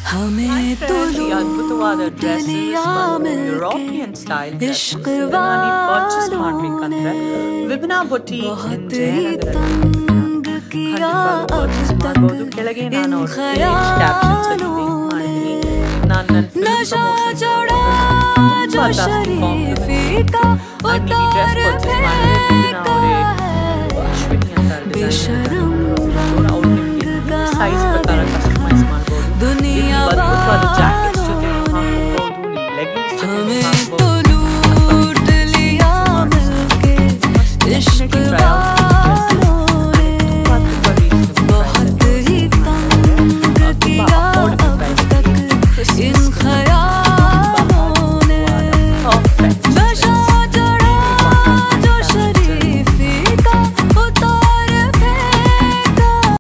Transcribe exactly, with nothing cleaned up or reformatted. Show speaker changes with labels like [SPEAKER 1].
[SPEAKER 1] हमें तो
[SPEAKER 2] ಈ ಅದ್ಭುತವಾದ ಡ್ರೆಸ್ಸಸ್ ಯುರೋಪಿಯನ್ ಸ್ಟೈಲ್ ನಾನು ಪರ್ಚೇಸ್ ಮಾಡ್ಬೇಕಂದ್ರೆ ವಿಭಿನ್ನ ಬೊಟಿ ಪರ್ಚೇಸ್ ಮಾಡ್ಬೋದು. ಕೆಳಗೆ ನಾನು ಕ್ಯಾಪ್ಷನ್ಸ್ ಮಾಡಿದ್ದೀನಿ. ನಾನು ನನ್ನ ಡ್ರೆಸ್ ಪರ್ಚೇಸ್ ಮಾಡಿದ್ರೆ ಅಶ್ವಿನಿ ಅಂತ ಸೈಜ್ ಪ್ರಕಾರ ಕಸ್ಟಮೈಸ್ ಮಾಡ್ಬೋದು. ಅದ್ಭುತವಾದ ಜಾಕೆಟ್ಸ್ ಜೊತೆ ಹಾಕೋಬಹುದು, ಲೆಗಿನ್ಸ್ ಜೊತೆ ಹಾಕೋಬಹುದು.